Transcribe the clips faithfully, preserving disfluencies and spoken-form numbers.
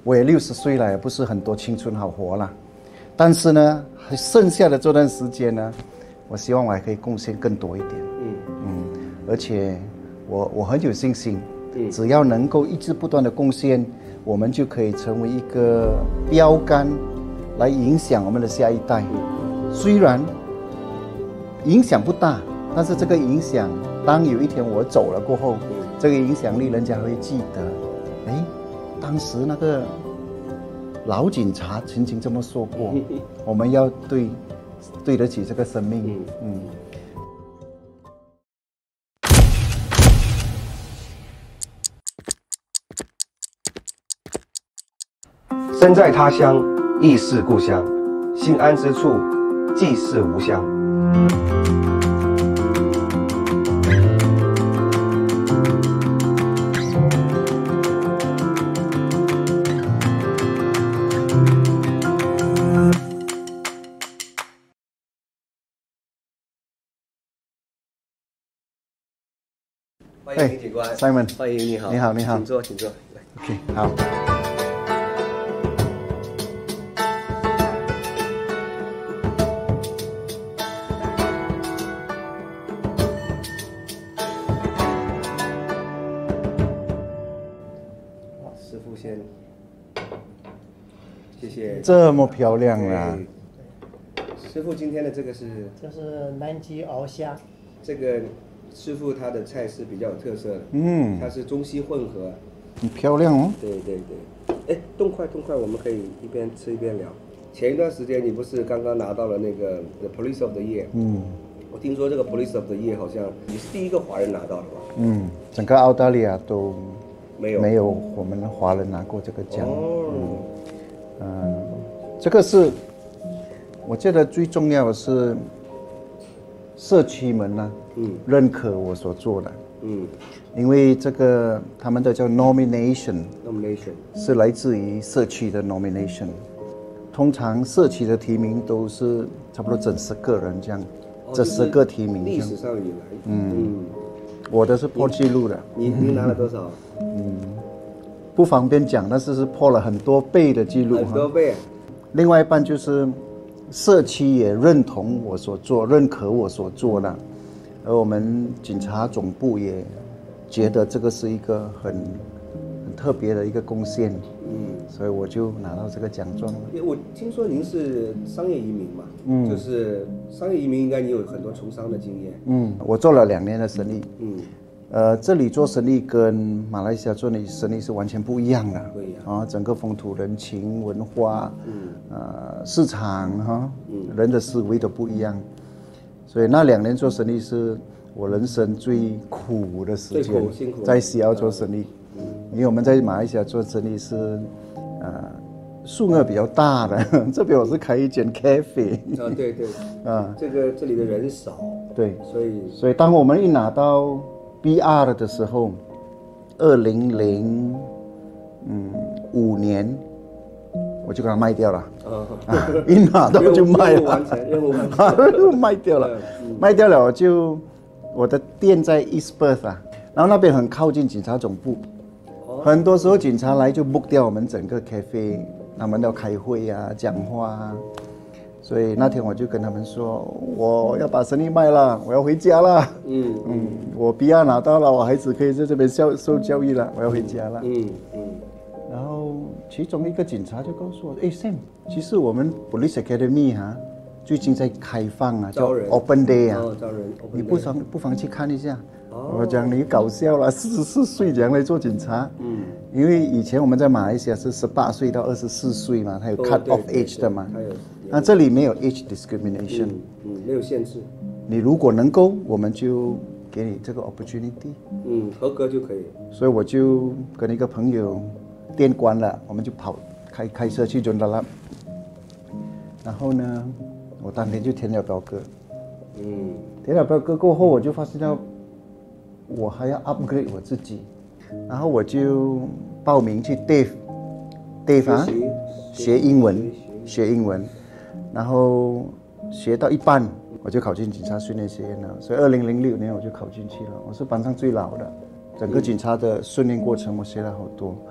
我也六十岁了，也不是很多青春好活了。但是呢，剩下的这段时间呢，我希望我还可以贡献更多一点。嗯嗯，而且我我很有信心，嗯，只要能够一直不断的贡献，我们就可以成为一个标杆，来影响我们的下一代。虽然影响不大，但是这个影响，当有一天我走了过后，这个影响力人家会记得。哎，当时那个老警察曾经这么说过，我们要对对得起这个生命。嗯。 身在他乡亦是故乡，心安之处即是吾乡。欢迎警官 ，Simon， 欢迎你好， 你好，你好， 请坐，请坐。 OK， 好。 师傅先，谢谢。 这么漂亮啊！ 师傅今天的这个是？ 这是南极鳌虾。 这个师傅他的菜是比较有特色的， 嗯， 它是中西混合， 很漂亮哦。 对对对，哎，动快动快，我们可以一边吃一边聊。前一段时间你不是刚刚拿到了那个 The Police of the Year？ 嗯，我听说这个 Police of the Year 好像你是第一个华人拿到的吧？ 嗯，整个澳大利亚都没有没有我们华人拿过这个奖。 哦， 嗯，呃、这个是我觉得最重要的是社区们呢、啊，嗯，认可我所做的，嗯，因为这个他们的叫 nomination，nomination 是来自于社区的 nomination， 通常社区的提名都是差不多整十个人这样，哦、这十个提名历史上以来， 嗯，嗯我的是破纪录的， 你你拿了多少？ 嗯，不方便讲，但是是破了很多倍的记录， 很多倍、啊。 另外一半就是社区也认同我所做，认可我所做的。而我们警察总部也觉得这个是一个很很特别的一个贡献，嗯，所以我就拿到这个奖状了。 我听说您是商业移民嘛，嗯，就是商业移民应该你有很多从商的经验， 嗯，我做了两年的生意，嗯，呃，这里做生意跟马来西亚做的生意是完全不一样的，不一样啊，整个风土人情、文化，嗯，呃，市场哈，嗯，人的思维都不一样。所以那两年做生意是我人生最苦的时间，在西澳做生意，嗯、因为我们在马来西亚做生意是，呃，数额比较大的，这边我是开一间 cafe， 啊对对，啊，这个这里的人少， 对， 所以所以当我们一拿到 B R 的时候，二零零嗯五年。我就给它卖掉了，哦啊、一拿到就卖了， 完成任务完成， 卖掉了，嗯、卖掉了我就我的店在 East Perth 啊，然后那边很靠近警察总部，哦、很多时候警察来就 book 掉我们整个 cafe， 他们要开会啊、讲话啊，所以那天我就跟他们说，我要把生意卖了，我要回家了，嗯嗯，我 B R 拿到了，我孩子可以在这边受受教育了，我要回家了，嗯嗯。然后其中一个警察就告诉我，哎 Sam， 其实我们 Police Academy 哈、啊，最近在开放啊，叫 Open Day 啊， 哦、招人， 你不妨不妨去看一下。哦、我讲你搞笑了，四十四岁这样来做警察，嗯，因为以前我们在马来西亚是十八岁到二十四岁嘛，它有 cut off age 的嘛，那这里没有 age discrimination， 嗯, 嗯，没有限制， 你如果能够，我们就给你这个 opportunity， 嗯，合格就可以。 所以我就跟一个朋友。店关了，我们就跑开开车去准达拉。然后呢，我当天就填了表格。嗯，填了表格过后，我就发现到我还要 upgrade 我自己，然后我就报名去 Dave Dave 啊，学英文，学英文，然后学到一半，我就考进警察训练学院了。所以二零零六年我就考进去了。我是班上最老的，整个警察的训练过程我学了好多。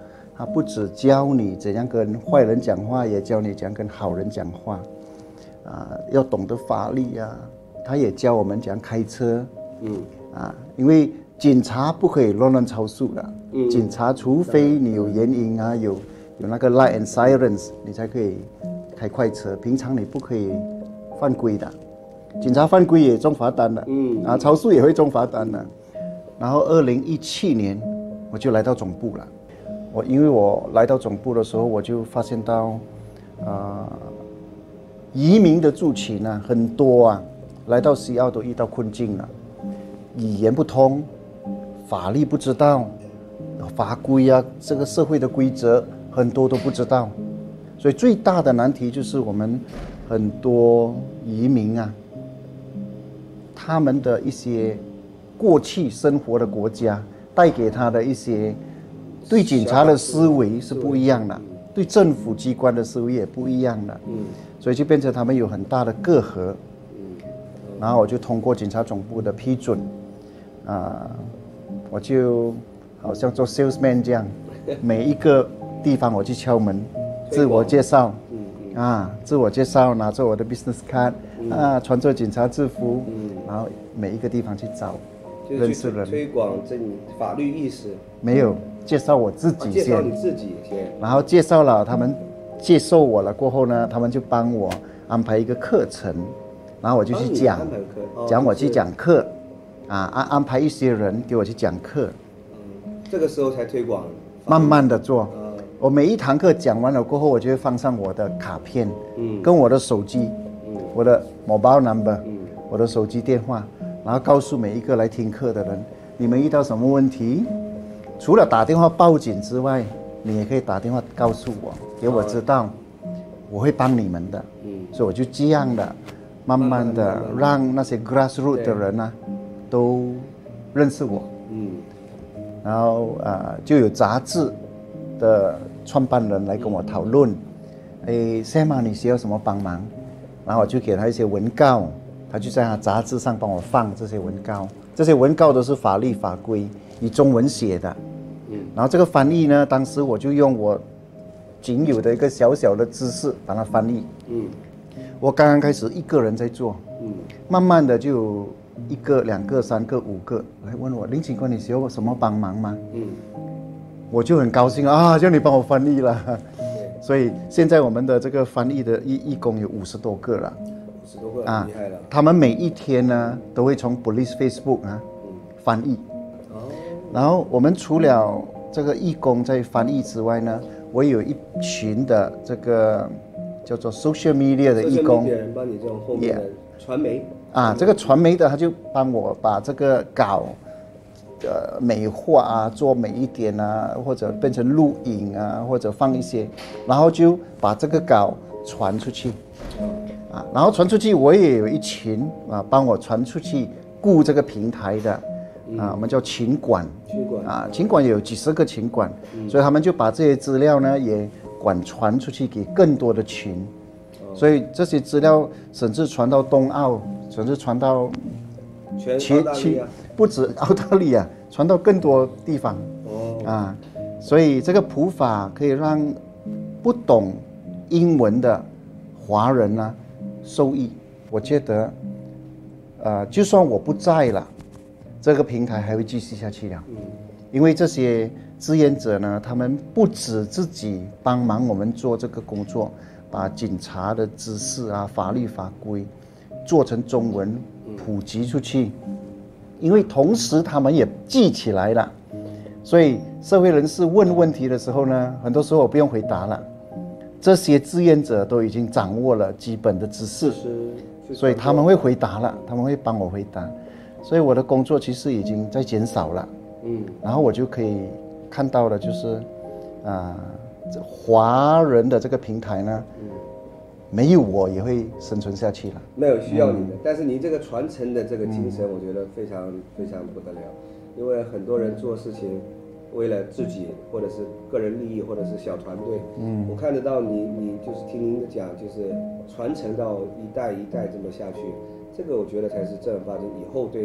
他不只教你怎样跟坏人讲话，也教你怎样跟好人讲话，啊，要懂得法律啊。他也教我们怎样开车，嗯，啊，因为警察不可以乱乱超速的，嗯，警察除非你有原因啊，有有那个 light and sirens， 你才可以开快车，平常你不可以犯规的。警察犯规也中罚单的，嗯，啊，超速也会中罚单的。然后二零一七年我就来到总部了。我因为我来到总部的时候，我就发现到，啊、呃，移民的族群啊很多啊，来到西澳都遇到困境了，语言不通，法律不知道，法规啊，这个社会的规则很多都不知道，所以最大的难题就是我们很多移民啊，他们的一些过去生活的国家带给他的一些对警察的思维是不一样的，对政府机关的思维也不一样的，所以就变成他们有很大的隔阂。然后我就通过警察总部的批准，啊，我就好像做 salesman 这样，每一个地方我去敲门，自我介绍，啊，自我介绍，拿着我的 business card，啊，穿着警察制服，然后每一个地方去找认识人， 推广这法律意识。 没有介绍我自己先， 介绍你自己先， 然后介绍了他们，接受我了过后呢，他们就帮我安排一个课程。然后我就去讲，讲我去讲课，啊安安排一些人给我去讲课， 嗯，这个时候才推广， 慢慢的做。我每一堂课讲完了过后，我就会放上我的卡片，嗯，跟我的手机，嗯，我的 mobile number，嗯，我的手机电话，然后告诉每一个来听课的人，你们遇到什么问题，除了打电话报警之外，你也可以打电话告诉我，给我知道，我会帮你们的，嗯，所以我就这样的。慢慢的让那些 grassroots 的人呢、啊，都认识我，嗯，然后啊、呃、就有杂志的创办人来跟我讨论，哎 ，Sam 啊，你需要什么帮忙？然后我就给他一些文告，他就在他杂志上帮我放这些文告，这些文告都是法律法规，以中文写的，嗯，然后这个翻译呢，当时我就用我仅有的一个小小的知识把它翻译，嗯。我刚刚开始一个人在做，嗯，慢慢的就有一个、两个、三个、五个来问我林警官，你需要什么帮忙吗？嗯，我就很高兴啊，叫你帮我翻译了。所以现在我们的这个翻译的义义工有五十多个了， 五十多个啊，厉害了。 他们每一天呢都会从 Police Facebook 啊、嗯、翻译，哦，然后我们除了这个义工在翻译之外呢，我有一群的这个。叫做 social media 的义工， 别人帮你这种后面的传媒啊，这个传媒的他就帮我把这个稿，呃，美化啊，做美一点啊，或者变成录影啊，或者放一些，然后就把这个稿传出去，啊，然后传出去，我也有一群啊，帮我传出去雇这个平台的，啊，我们叫勤管， 勤管啊，勤管有几十个勤管，所以他们就把这些资料呢也。管传出去给更多的群，所以这些资料甚至传到东澳，甚至传到全澳大利亚， 不止澳大利亚，传到更多地方。哦，啊，所以这个普法可以让不懂英文的华人呢受益。我觉得，呃，就算我不在了，这个平台还会继续下去的。嗯，因为这些。志愿者呢，他们不止自己帮忙我们做这个工作，把警察的知识啊、法律法规做成中文普及出去，因为同时他们也记起来了，所以社会人士问问题的时候呢，很多时候我不用回答了，这些志愿者都已经掌握了基本的知识，所以他们会回答了，他们会帮我回答，所以我的工作其实已经在减少了，嗯，然后我就可以。看到的就是，啊、呃，华人的这个平台呢，嗯、没有我也会生存下去了。 没有需要你的，嗯、但是你这个传承的这个精神，我觉得非常、嗯、非常不得了。因为很多人做事情，为了自己或者是个人利益，或者是小团队。嗯，我看得到你，你就是听您的讲，就是传承到一代一代这么下去，这个我觉得才是正儿八经以后对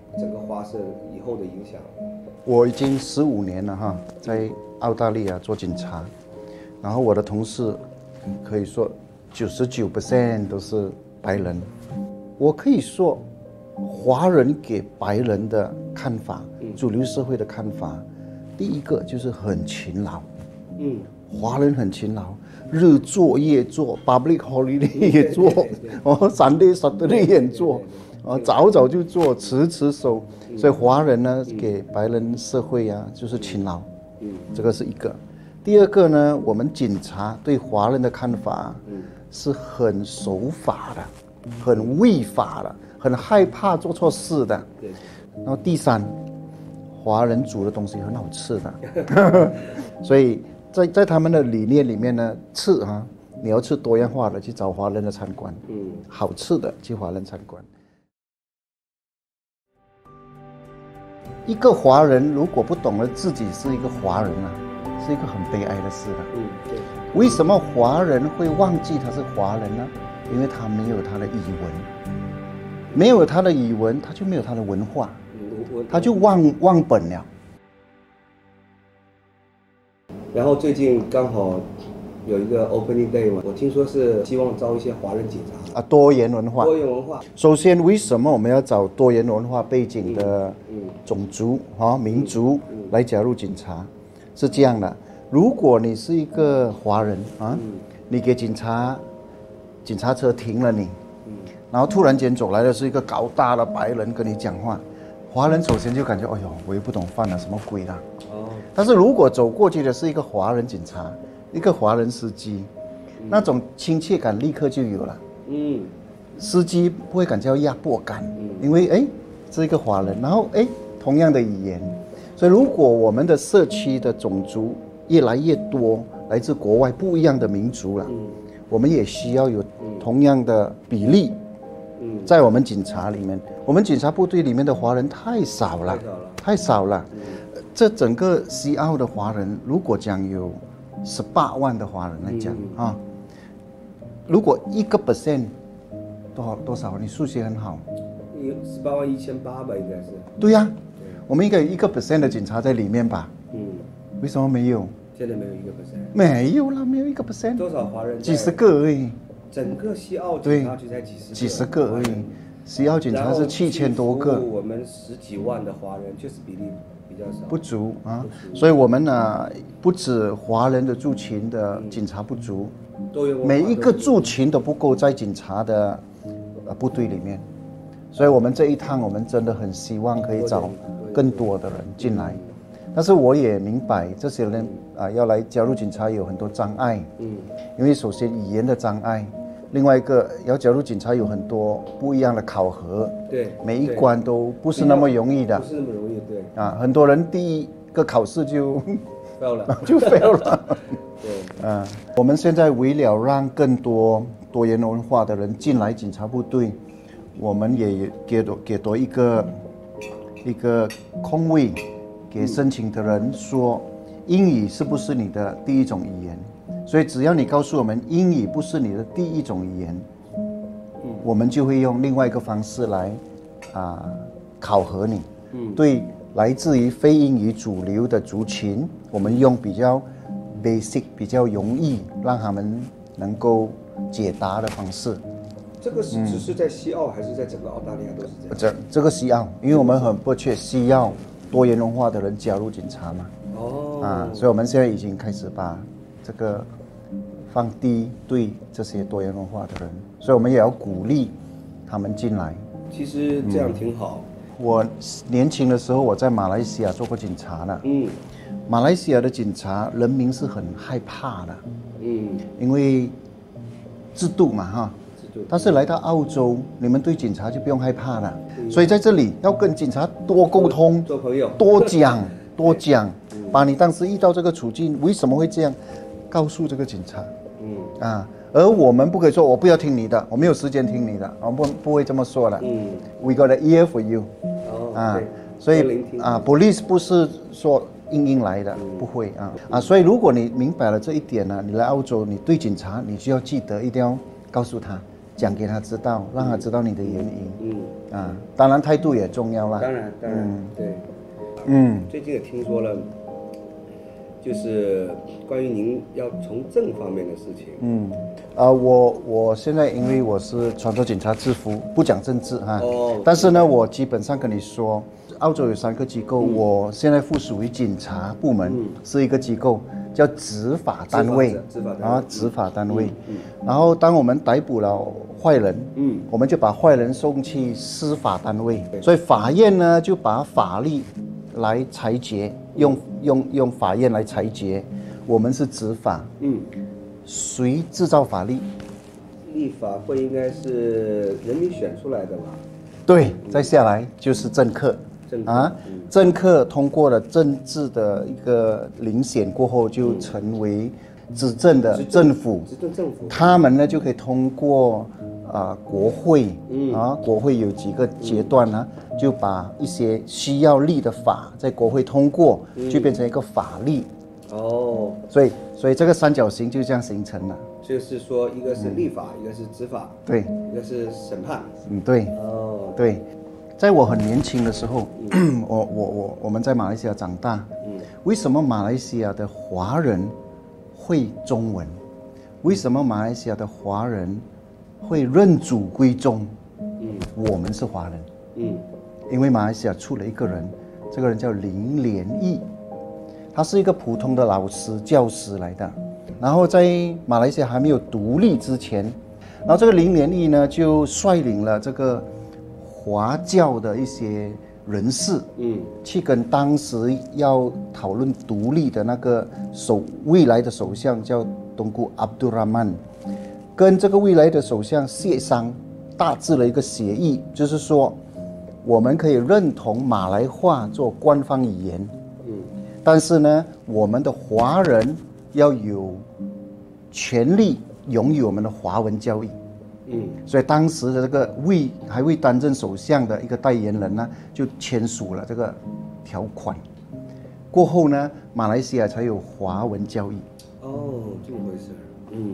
整个华社以后的影响？ 我已经十五年了哈，在澳大利亚做警察，然后我的同事可以说九十九 percent 都是白人。我可以说，华人给白人的看法，主流社会的看法，第一个就是很勤劳。嗯，华人很勤劳，日做夜做 ，public holiday 也做，哦，Sunday Saturday 也做。啊，早早就做，迟迟收，所以华人呢，给白人社会啊，就是勤劳，这个是一个。第二个呢，我们警察对华人的看法是很守法的，很畏法的，很害怕做错事的。然后第三，华人煮的东西很好吃的，所以在在他们的理念里面呢，吃啊，你要吃多样化的，去找华人的餐馆，嗯，好吃的去华人餐馆。一个华人如果不懂得自己是一个华人啊，是一个很悲哀的事的。嗯，对。为什么华人会忘记他是华人呢？因为他没有他的语文，没有他的语文，他就没有他的文化，他就忘忘本了。 然后最近刚好有一个 opening day 嘛，我听说是希望招一些华人警察啊， 多元文化。 多元文化。 首先，为什么我们要找多元文化背景的种族啊、嗯、民族来加入警察？是这样的，如果你是一个华人啊，嗯、你给警察警察车停了你，嗯、然后突然间走来的是一个高大的白人跟你讲话，华人首先就感觉，哎呦，我又不懂犯了什么规啦。哦。但是如果走过去的是一个华人警察，一个华人司机，嗯、那种亲切感立刻就有了。嗯，司机不会感觉到压迫感，嗯、因为哎，这一个华人，然后哎，同样的语言，所以如果我们的社区的种族越来越多，来自国外不一样的民族了，嗯、我们也需要有同样的比例，嗯、在我们警察里面，我们警察部队里面的华人太少了，太少了。嗯、这整个西澳的华人，如果讲有十八万的华人来讲、嗯、啊。如果一个 percent 多少多少？你数学很好。 十八万一千八吧，应该是。 对呀、啊，我们应该有一个 percent 的警察在里面吧？嗯。为什么没有？ 现在没有一个 percent。 没有啦，没有一个 percent。 多少华人？ 几十个而已。 整个西澳警察局才几十个。 几十个而已。西澳警察是七千多个。 我们十几万的华人，确实比例比较少。 不足啊，所以我们呢，不止华人的驻勤的警察不足。每一个驻勤都不够在警察的部队里面，所以我们这一趟我们真的很希望可以找更多的人进来。但是我也明白这些人啊要来加入警察有很多障碍，嗯，因为首先语言的障碍，另外一个要加入警察有很多不一样的考核，对，每一关都不是那么容易的， 不是那么容易，对， 啊，很多人第一个考试就 fail 了， 就 fail 了。对，嗯，我们现在为了让更多多元文化的人进来警察部队，我们也给多给多一个一个空位，给申请的人说，英语是不是你的第一种语言？所以只要你告诉我们英语不是你的第一种语言，嗯，我们就会用另外一个方式来啊、呃、考核你。嗯，对，来自于非英语主流的族群，我们用比较basic 比较容易让他们能够解答的方式。 这个是只是在西澳还是在整个澳大利亚都是这样？ 这这个西澳，因为我们很迫切需要多元文化的人加入警察嘛。哦。啊，所以我们现在已经开始把这个放低对这些多元文化的人，所以我们也要鼓励他们进来。 其实这样挺好。 嗯、我年轻的时候我在马来西亚做过警察的。嗯。马来西亚的警察人民是很害怕的，嗯，因为制度嘛哈，制度。但是来到澳洲，你们对警察就不用害怕了，嗯、所以在这里要跟警察多沟通， 做朋友， 多讲多讲，把你当时遇到这个处境为什么会这样，告诉这个警察，嗯啊，而我们不可以说我不要听你的，我没有时间听你的，我不不会这么说的，嗯 ，We got an ear for you，哦，啊，所以啊 ，police 不是说。硬硬来的，不会啊啊！所以如果你明白了这一点呢，你来澳洲，你对警察，你就要记得一定要告诉他，讲给他知道，让他知道你的原因。嗯。 啊，当然态度也重要啦。 当然，当然，嗯、对。 嗯， 最近也听说了，就是关于您要从政方面的事情。 嗯，啊、呃，我我现在因为我是穿着警察制服，不讲政治哈。哦。但是呢，我基本上跟你说，澳洲有三个机构，嗯、我现在附属于警察部门，嗯、是一个机构。叫执法单位， 执法啊，执法单位。嗯嗯、然后，当我们逮捕了坏人，嗯，我们就把坏人送去司法单位。所以法院呢，就把法律来裁决，用用用法院来裁决。我们是执法，嗯，谁制造法律？ 立法会应该是人民选出来的吧？ 对，再下来就是政客。啊，政客通过了政治的一个遴选过后，就成为执政的政府。 执政政府， 他们呢就可以通过啊、呃、国会，嗯啊，国会有几个阶段呢，嗯、就把一些需要立的法在国会通过，嗯、就变成一个法律。 哦， 所以所以这个三角形就这样形成了。 就是说，一个是立法，嗯、一个是执法， 对， 一个是审判。 嗯，对。 哦， 对。在我很年轻的时候，嗯、我我我我们在马来西亚长大。嗯、为什么马来西亚的华人会中文？为什么马来西亚的华人会认祖归宗？嗯、我们是华人。嗯、因为马来西亚出了一个人，这个人叫林连义，他是一个普通的老师、教师来的。然后在马来西亚还没有独立之前，然后这个林连义呢就率领了这个华教的一些人士，嗯，去跟当时要讨论独立的那个首未来的首相叫东姑阿卜杜拉曼，跟这个未来的首相协商，大致了一个协议，就是说我们可以认同马来话做官方语言，嗯，但是呢，我们的华人要有权利拥有我们的华文教育。嗯，所以当时的这个未还未担任首相的一个代言人呢，就签署了这个条款。过后呢，马来西亚才有华文教育。 哦，这么回事。嗯，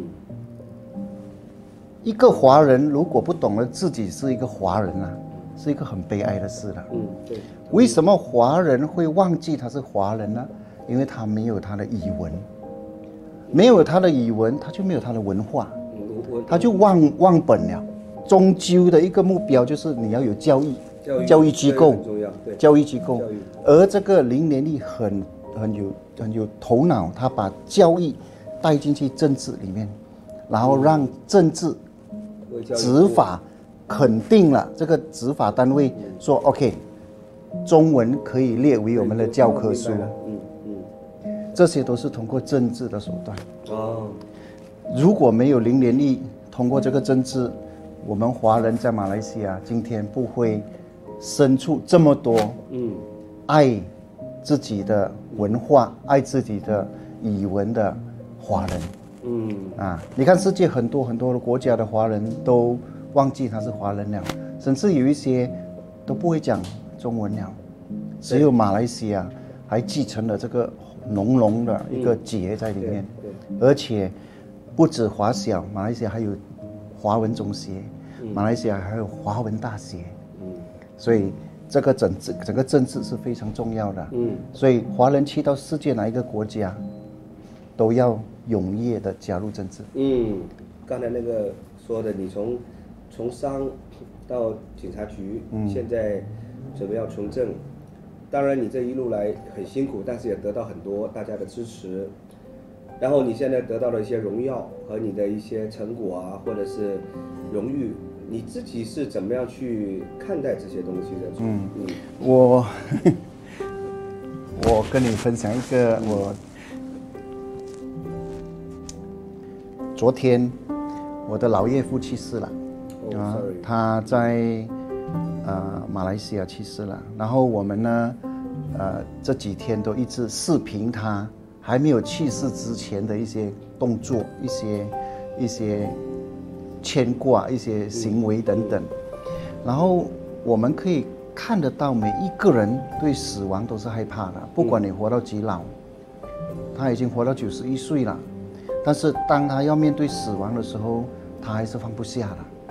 一个华人如果不懂得自己是一个华人啊，是一个很悲哀的事了。 嗯，对。 为什么华人会忘记他是华人呢？因为他没有他的语文，没有他的语文，他就没有他的文化。他就忘忘本了，终究的一个目标就是你要有教育， 教育, 教育机构， 很重要，对， 教育机构。而这个林连义很很有很有头脑，他把教育带进去政治里面，然后让政治执法肯定了这个执法单位说 OK， 中文可以列为我们的教科书。嗯嗯，这些都是通过政治的手段。哦。如果没有林连义通过这个政治，我们华人在马来西亚今天不会生出这么多嗯爱自己的文化、爱自己的语文的华人。嗯啊，你看世界很多很多的国家的华人都忘记他是华人了，甚至有一些都不会讲中文了，只有马来西亚还继承了这个浓浓的一个结在里面，嗯、而且。不止华小，马来西亚还有华文中学，嗯、马来西亚还有华文大学，嗯、所以这个整治整个政治是非常重要的。嗯、所以华人去到世界哪一个国家，都要踊跃的加入政治。 嗯，刚才那个说的，你从从商到警察局，嗯、现在准备要从政，当然你这一路来很辛苦，但是也得到很多大家的支持。然后你现在得到了一些荣耀和你的一些成果啊，或者是荣誉，你自己是怎么样去看待这些东西的？嗯嗯，我我跟你分享一个，我昨天我的老岳父去世了， 哦、啊， 他在呃马来西亚去世了，然后我们呢，呃这几天都一直视频他。还没有去世之前的一些动作、一些一些牵挂、一些行为等等，然后我们可以看得到，每一个人对死亡都是害怕的，不管你活到几老，他已经活到九十一岁了，但是当他要面对死亡的时候，他还是放不下了。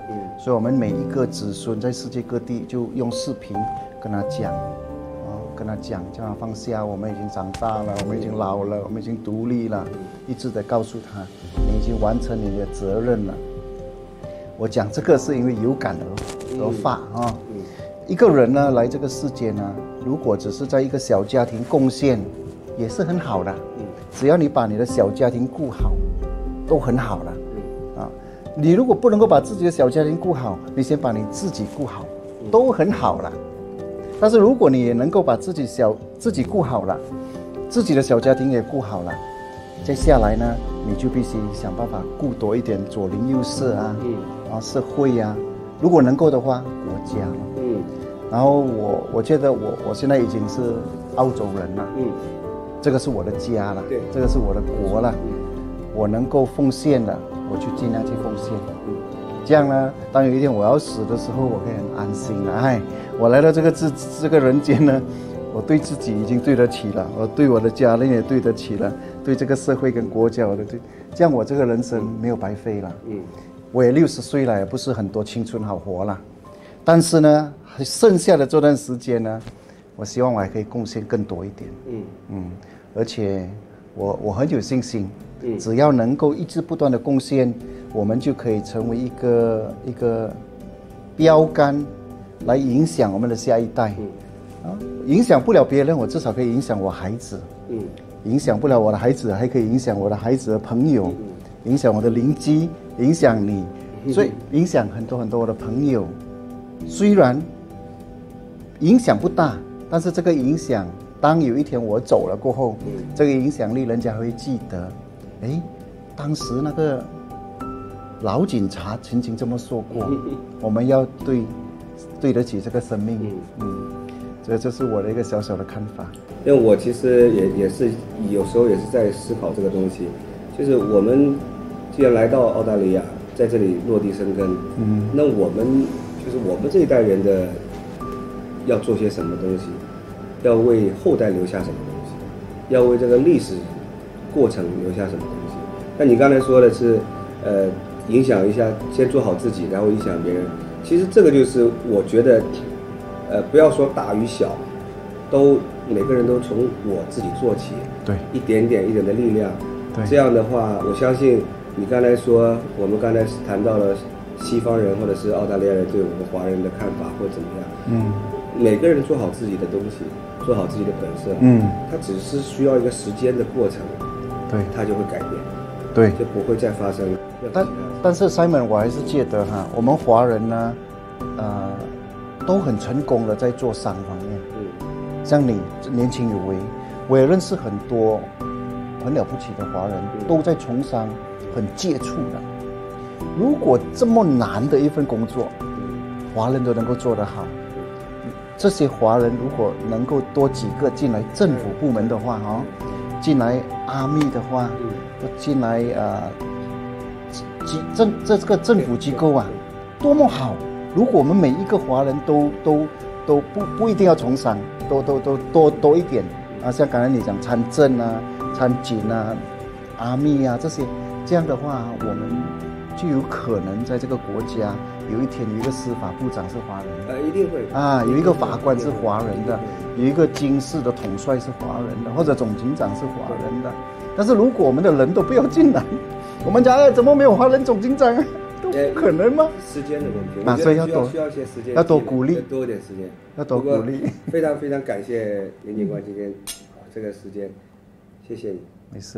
嗯，所以我们每一个子孙在世界各地就用视频跟他讲，哦，跟他讲，叫他放下，我们已经长大了，我们已经老了，我们已经独立了，一直在告诉他，你已经完成你的责任了。我讲这个是因为有感而而发啊。一个人呢来这个世界呢，如果只是在一个小家庭贡献，也是很好的。只要你把你的小家庭顾好，都很好了。啊，你如果不能够把自己的小家庭顾好，你先把你自己顾好，都很好了。但是如果你也能够把自己小自己顾好了，自己的小家庭也顾好了，接下来呢，你就必须想办法顾多一点左邻右舍啊，啊社会啊，如果能够的话，国家。嗯，然后我我觉得我我现在已经是澳洲人了，嗯，这个是我的家了，对，这个是我的国了，嗯，我能够奉献的，我就尽量去奉献，嗯，这样呢，当有一天我要死的时候，我可以很安心了，哎，我来到这个这这个人间呢，我对自己已经对得起了，我对我的家人也对得起了，对这个社会跟国家我都对，这样我这个人生没有白费了，嗯，我也六十岁了，也不是很多青春好活了。但是呢，剩下的这段时间呢，我希望我还可以贡献更多一点。嗯嗯，而且我我很有信心，嗯，只要能够一直不断的贡献，我们就可以成为一个一个标杆，来影响我们的下一代。嗯，啊，影响不了别人，我至少可以影响我孩子。嗯，影响不了我的孩子，还可以影响我的孩子的朋友，嗯，影响我的邻居，影响你，所以影响很多很多我的朋友。虽然影响不大，但是这个影响，当有一天我走了过后，嗯，这个影响力人家会记得。哎，当时那个老警察曾经这么说过，嗯，我们要对对得起这个生命。嗯嗯，这这是我的一个小小的看法。 因为我其实也也是有时候也是在思考这个东西，就是我们既然来到澳大利亚，在这里落地生根，嗯，那我们。就是我们这一代人的要做些什么东西，要为后代留下什么东西，要为这个历史过程留下什么东西。那你刚才说的是，呃，影响一下，先做好自己，然后影响别人。其实这个就是我觉得，呃，不要说大与小，都每个人都从我自己做起， 对， 一点点一点的力量。对，这样的话，我相信你刚才说，我们刚才谈到了。西方人或者是澳大利亚人对我们华人的看法或怎么样？嗯，每个人做好自己的东西，做好自己的本色。嗯，他只是需要一个时间的过程，对，他就会改变， 对， 就不会再发生。 但但是 Simon， 我还是觉得哈，我们华人呢，呃，都很成功的在做商方面。嗯，像你年轻有为，我也认识很多很了不起的华人，嗯，都在从商，很接触的。如果这么难的一份工作，华人都能够做得好，这些华人如果能够多几个进来政府部门的话，哈，进来阿密的话，进来呃，机政这这个政府机构啊，多么好！如果我们每一个华人都都都不不一定要从商，都都都多多一点啊，像刚才你讲参政啊、参警啊、阿密啊这些，这样的话我们。就有可能在这个国家有一天有一个司法部长是华人的， 呃，一定会啊，有一个法官是华人的，有一个军事的统帅是华人的，或者总警长是华人的。但是如果我们的人都不要进来，我们讲哎，怎么没有华人总警长啊？都不可能吗？ 时间的问题， 啊，所以要多需要些时间， 要多鼓励， 多一点时间， 要多鼓励。 非常非常感谢林警官今天这个时间，谢谢你。 没事。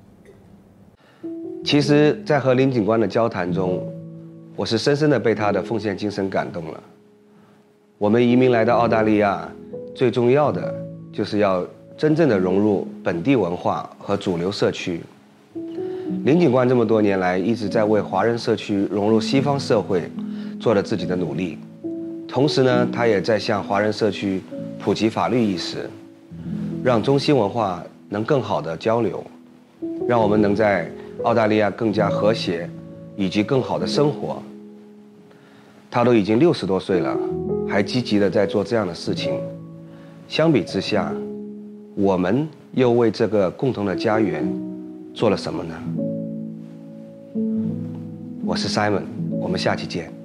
其实，在和林警官的交谈中，我是深深的被他的奉献精神感动了。我们移民来到澳大利亚，最重要的就是要真正的融入本地文化和主流社区。林警官这么多年来一直在为华人社区融入西方社会做了自己的努力，同时呢，他也在向华人社区普及法律意识，让中西文化能更好的交流，让我们能在澳大利亚更加和谐，以及更好的生活。他都已经六十多岁了，还积极的在做这样的事情。相比之下，我们又为这个共同的家园做了什么呢？我是 Simon， 我们下期见。